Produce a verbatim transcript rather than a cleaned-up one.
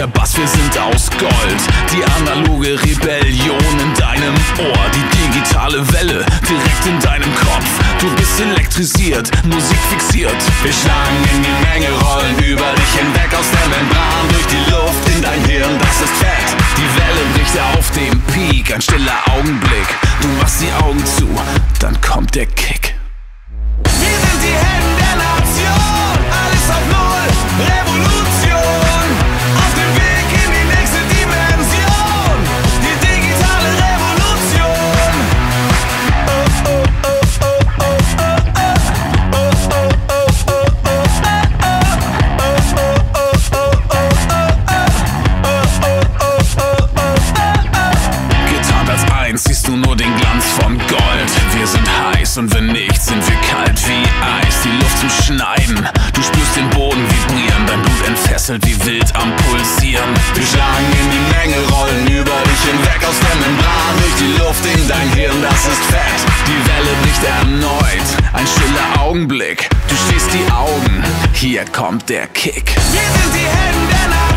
der Bass, wir sind aus Gold. Die analoge Rebellion in deinem Ohr, die digitale Welle direkt in deinem Kopf. Du bist elektrisiert, Musik fixiert. Wir schlagen in die Menge, rollen über dich hinweg aus der Membran, durch die Luft in dein Hirn, das ist fett. Die Welle bricht auf dem Peak, ein stiller Augenblick. Du machst die Augen zu, dann kommt der Kick. Wir sind die Helden der Nation, alles auf Null, Revolution, auf dem Weg in die nächste Dimension, die digitale Revolution. Oh, oh, oh, oh, oh, Getarnt als eins siehst du nur den Glanz von Gold. Wir sind heiß und wenn nicht, sind wir kalt wie Eis. Die Luft zum Schneiden, du spürst den Boden vibrieren, dein Blut entfesselt wie wild am Pulsieren. Wir schlagen in die Menge, rollen über dich hinweg aus der Membran, durch die Luft in dein Hirn, das ist fett. Die Welle bricht erneut, ein stiller Augenblick. Du schließt die Augen, hier kommt der Kick. wir sind die Helden der Nation.